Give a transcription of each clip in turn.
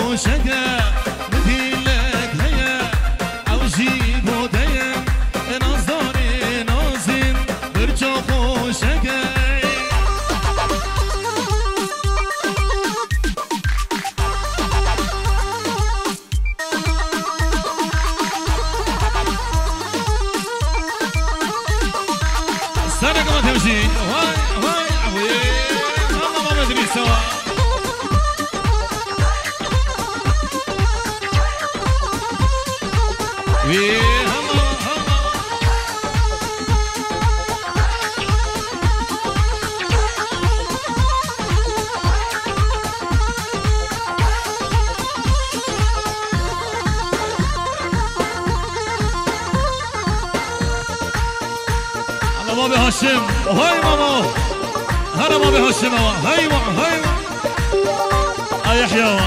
خوشگه مدیلک هیا او جیبو دیا نازداری نازین برجا خوشگه سنة كمان تمشي هاي هاي عوي الله ما بدري سوا ويه هلا هلا بابي هاشم هاي ماما هلا بابي هاشم هاي هاي يحيى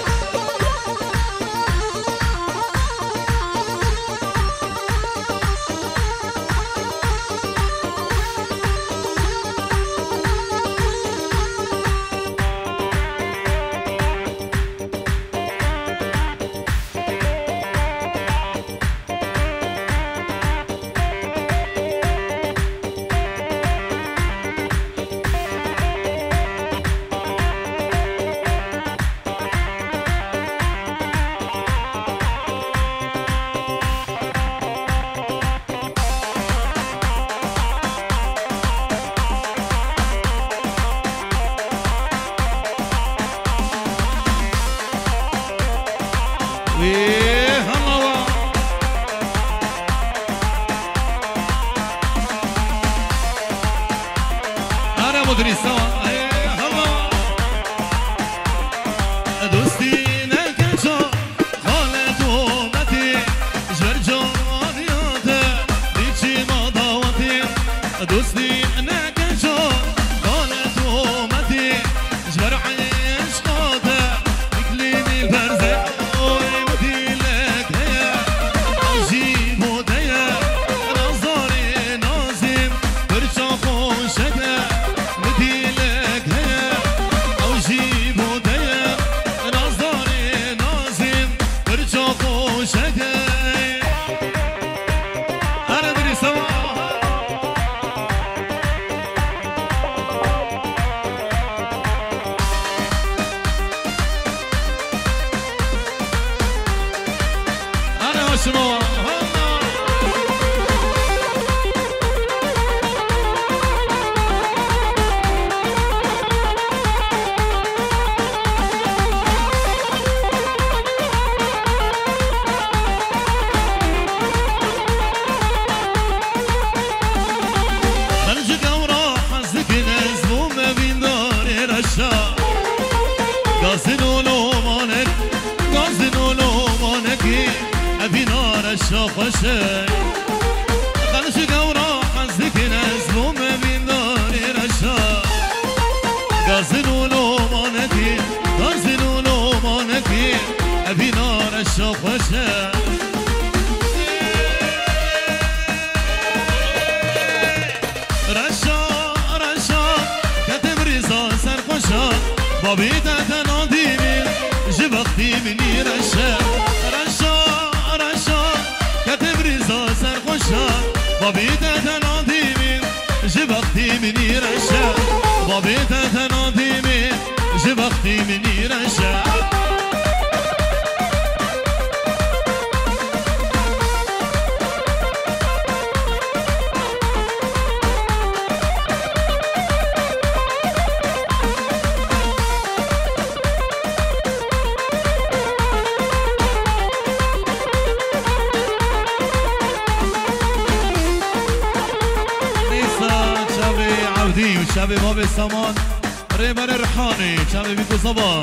شب باب سامان ریبر رحانی شب بیکو صبا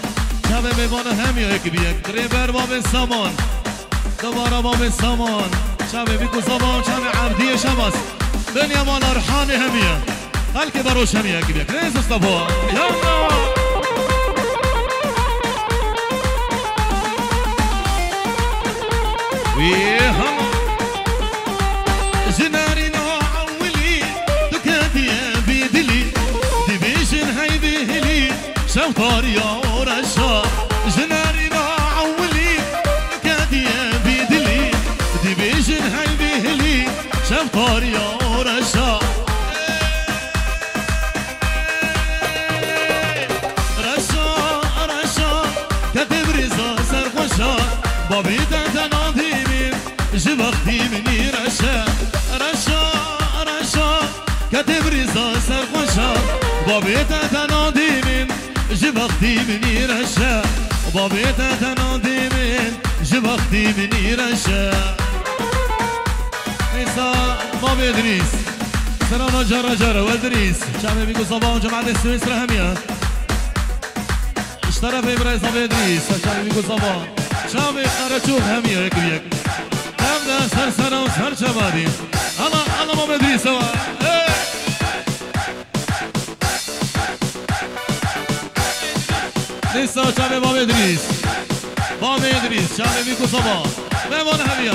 شب میوان هم یک بیک ریبر باب سامان دوباره باب سامان شب بیکو صبا شب عبدی شماس دنیا مال رحانی همیه هلکه بروش هم یک بیک ریز استفا یالا ویه هم جناری شوطار يا ورشا جناري بابيتا تناديمين جبختي مني رشا رشا رشا كتب رزا سرخوشا بابيتا تناديمين جبختي مني رشا بابيتا تناديمين جبختي مني رشا إيسا بابي إدريس سرانا جرى جرى وإدريس شعبي بيقول صباح وجماعة السويس رهمية اشترف إبراهيم بابي إدريس شعبي بيقول صباح شعبي خرجوه همية يك بيك تبدأ سر سنة وسر شبابي الله بابي إدريس سوا لسه شعبي بابي إدريس شعبي بيقول صباح ميمون همية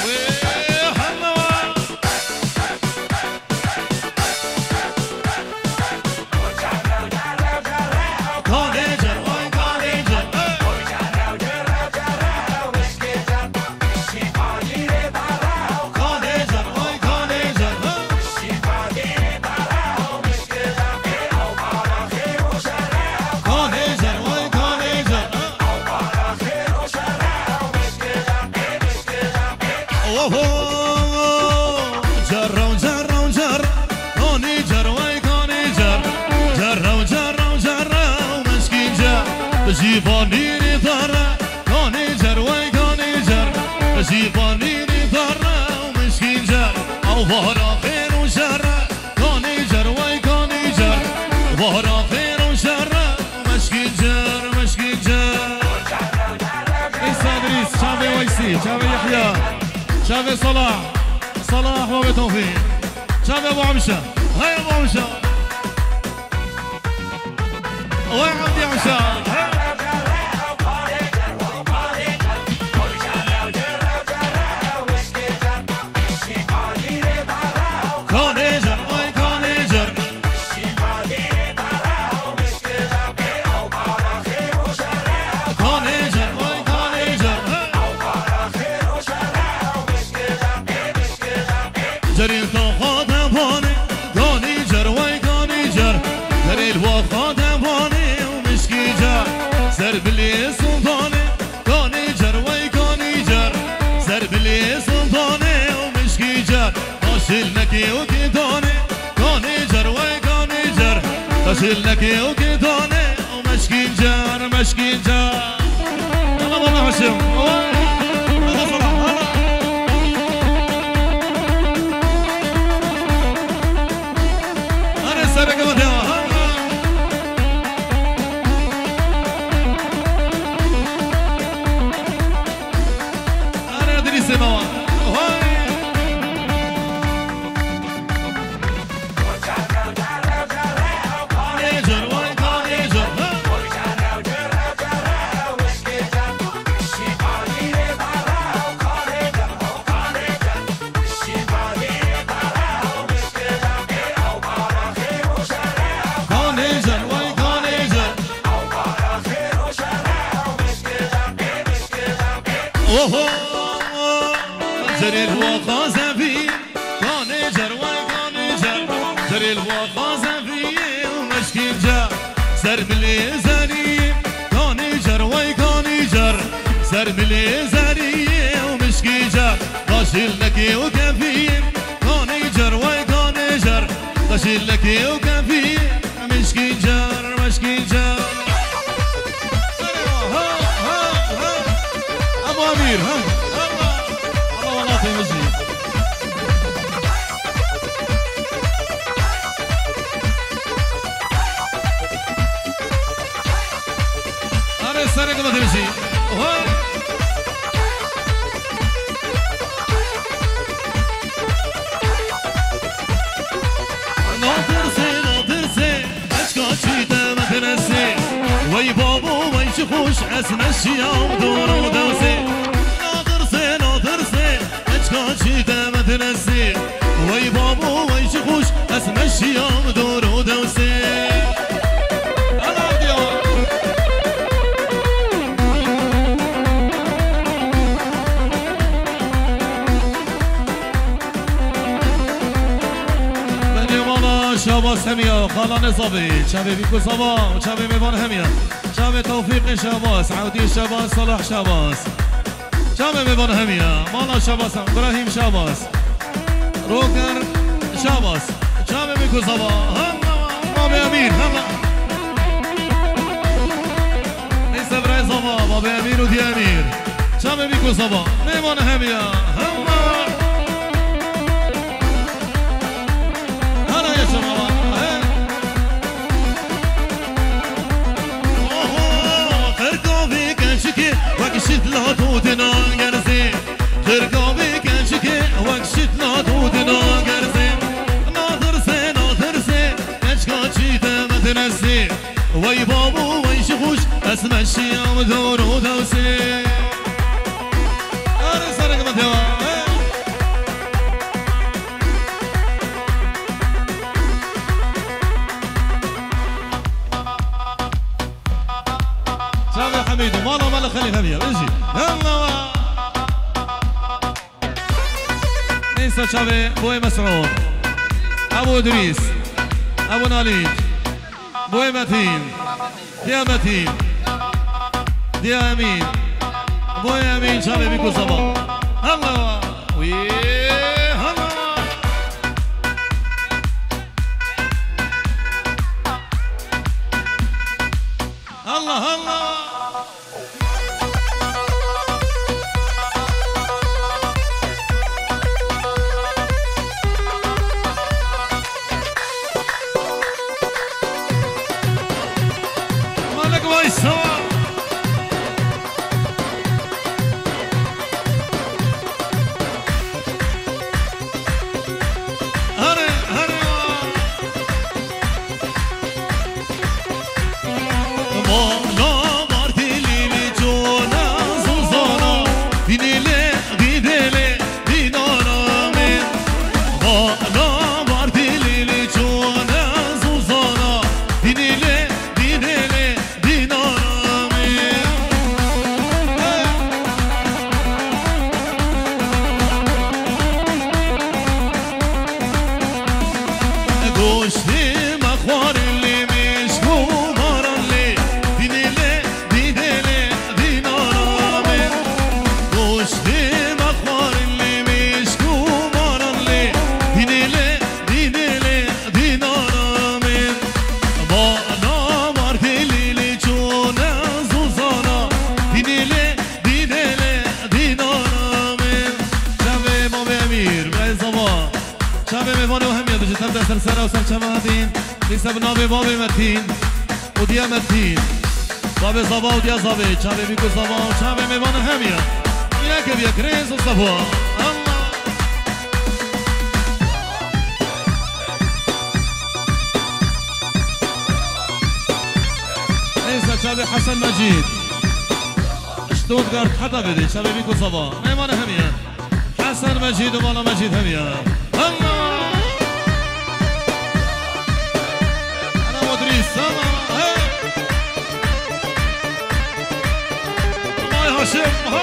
جيباني ضرة كوني جر وي كوني جر جيباني ضرة ومسكين جر أو ظهر خير وشر كوني جر وي كوني جر ظهر خير وشر ومسكين جر مسكين جر إيسا إدريس شعبي ويسي شعبي يحيى شعبي صلاح وابي توفيق شعبي أبو عمشة هيا أبو عمشة وين عمدي عمشة جريل طاقات باني كوني جر وي كوني جر جريل وقات باني ومشكي جر سر بلي سلطاني كوني جر وي كوني جر سر بلي سلطاني ومشكي جر تشيل لكي وكيدوني كوني جر وي كوني جر تشيل لكي وكيدوني ومشكي جر مشكي جر الله والله هشام جريل هو خازفي كوني جر وي كوني جر جريل هو خازفي ومشكين جر سر بلي زري كوني جر وي كوني جر سر بلي زري ومشكين جر قاشل لك وكفي كوني جر وي كوني جر قاشل لك وكفي مشكين جر مشكين جر ابو امير أنا سرق ما تمشي ناطرسي اشكاشي ما تنسي وي بابو وي شخوش اسمى الشيام دور ودوسي ناطرسي اشكاشي ما تنسي وي بابو وي شخوش اسمى الشيام دور ودوسي شاباس هميا خالان صبي شابي بيكو صبا وشابي ميبان هميا شابي توفيق شاباس عودي شاباس صلاح شاباس شامه میبان همیا مالا شاباس ابراهیم شاباس روگر شاباس شامه میکو زبا بابا امیر هلا نیست برای زبا بابا امیر و دی امیر شامه میکو زبا میبان همیا هلا هلا یا شما وكشت لا تودنا غرزي ترقابي كنشكي وكشت لا تودنا غرزي ناظر سي كشكاتشي تمتنسي وي بابو وي شخوش اسمع الشيام دور ودوسي انا سرق متوا شامي حميدو مالا خليفه بيا اجي يلا نيسا شامي بوي مسعود ابو ادريس ابو ناليج بوي متين ديا متين ديا امين بوي امين شامي بيكو صبا يلا وي الله الله مالك واي سوا هري سلسلة وسلشماتين بسبنا بباب متين وديا متين باب زبا وديا زبي شابي بيكو زبا وشابي ميبان هميا إياك بيا كريز وصفوا الله ليس شابي حسن مجيد شتوتغارت حتى بدي شابي بيكو زبا ميبان هميا حسن مجيد ومالا مجيد هميا الله السما الله هاشم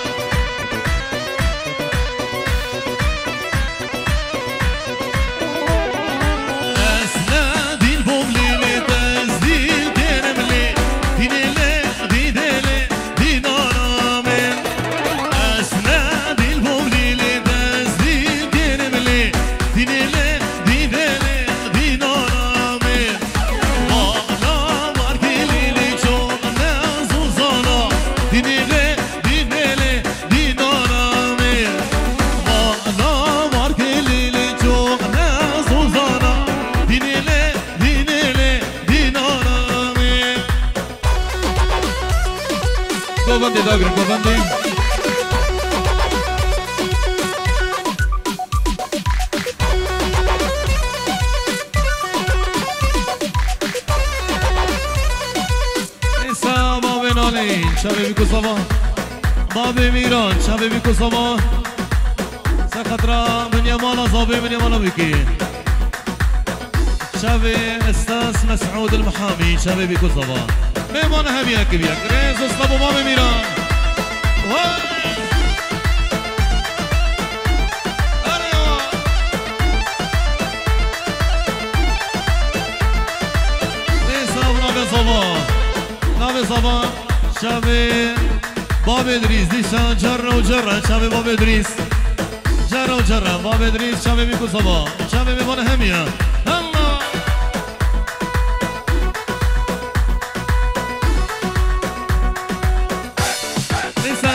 اسنادي البوبلي لتسديد كرملي دينيلي ديديلي دينارامي اسنادي البوبلي لتسديد كرملي دينيلي ديديلي دينارامي Govandi Dagre, Govandi. Isa Babi Nalin, Shabi Biku Sama, Babi Miran, Shabi Biku Sama, Sakatra من يمانا صابي من يمانا بكي شابي استاس مسعود المحامي شابي بيكو صبا ميمانا هبيا كبيا كريز اصطابو بابي ميران نابي صبا شابي بابي باب ادریس دیشان جر و جر شب باب ادریس جر و جر باب ادریس شب میکو صبا شب میبانه همیا الله نیسا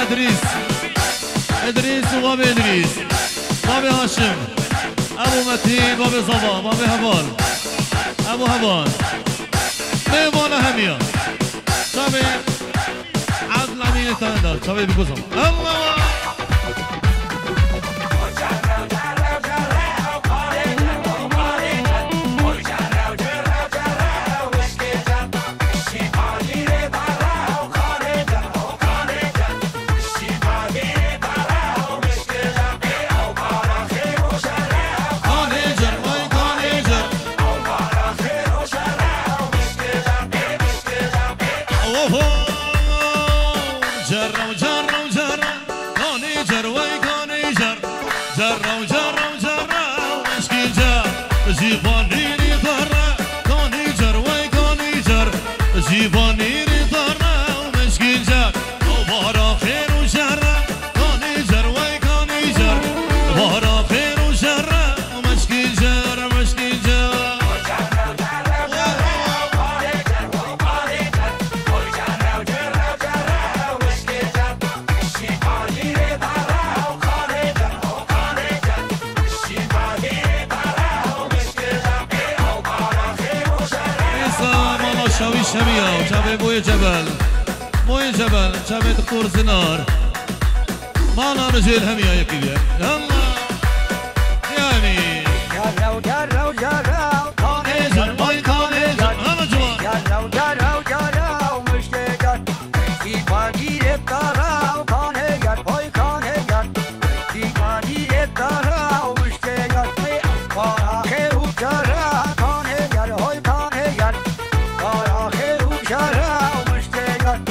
ادریس و باب ادریس باب هاشم ابو متین باب صبا باب هبال ابو هبال میبانه همیا شب عدل امین تندار شب میکو صبا الله شبيه شبه موي جبل شبه دكتور زنار مانا رجال همية يا كبير يلا يعني جرو جرو جرو كانيجر موي كانيجر هلا جوان جرو جرو جرو مشتاق في قدير الطراو كانيجر موي كانيجر في قدير الطراو مشتاق وآخر جرو كانيجر موي كانيجر وآخر جرو مشتاق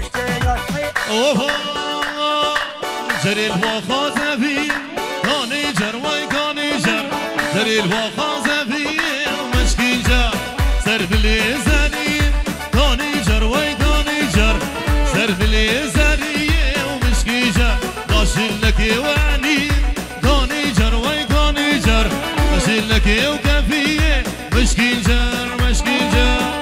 اوه جري الوفا زفي كانيجر موي كانيجر جري الوفا زفي مشكين جا سرف الليزاني كانيجر موي كانيجر سرف الليزاني ومشكين جا باشل لك وعني كانيجر موي كانيجر باشل لك وكفيه مشكين جر مشكين جر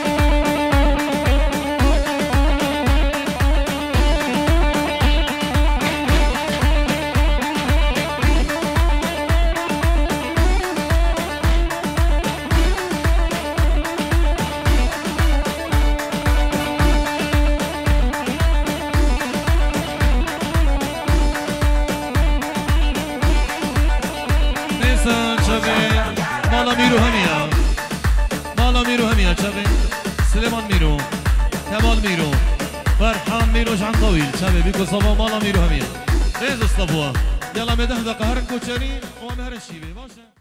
مالا ميرو هميا شبه سليمان ميرو كمال ميرو فرحان ميرو جعن طويل شبه بيكو صبا مالا ميرو هميا ريز اصطبوا يلا مدهدق هرن كوتشارين ومهر الشيبي